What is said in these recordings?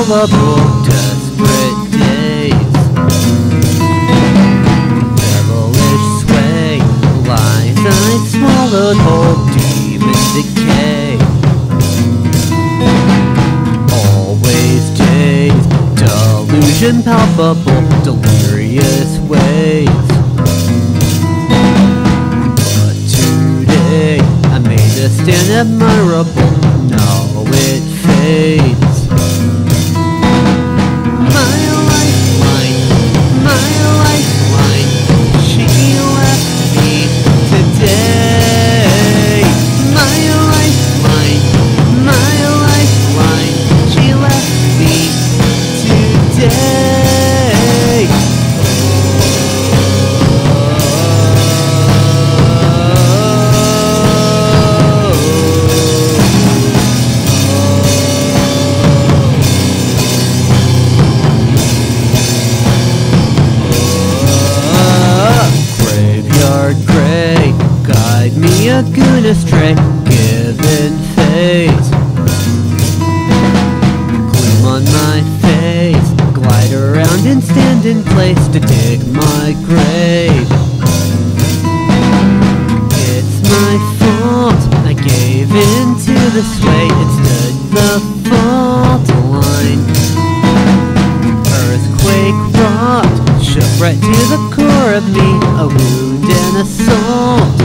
palpable, desperate days. Devilish sway, lies I swallowed whole, demon decay. Always dazed, delusion palpable, delirious ways. But today I made a stand admirable, now it fades. My lifeline, she left me today. My lifeline, she left me today. Guide me a goon astray, given face. Gloom on my face, glide around and stand in place to dig my grave. It's my fault, I gave in to the sway, it stood the fault line. Earthquake rocked, shook right to the core of me, a wound and a sault.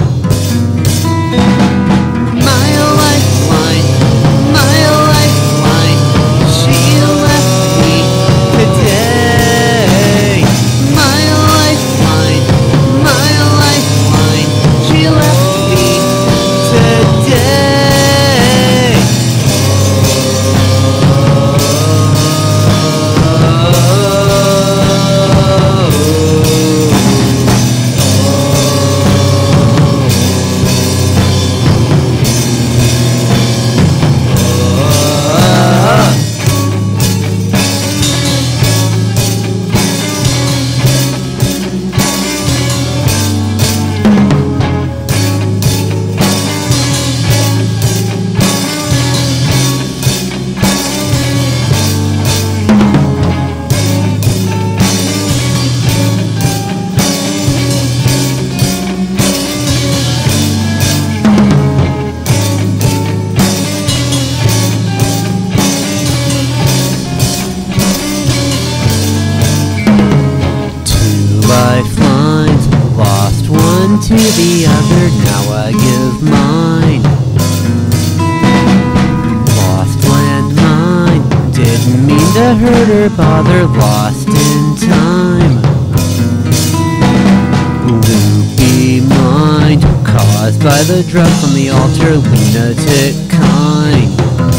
Lifelines, lost one to the other, now I give mine. Lost landmine, didn't mean to hurt or bother, lost in time. Loopy mind, caused by the drug from the altar, lunatic kind.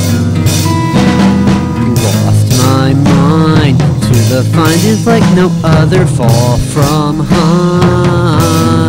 Lost my mind, to the find is like no other, fall from high.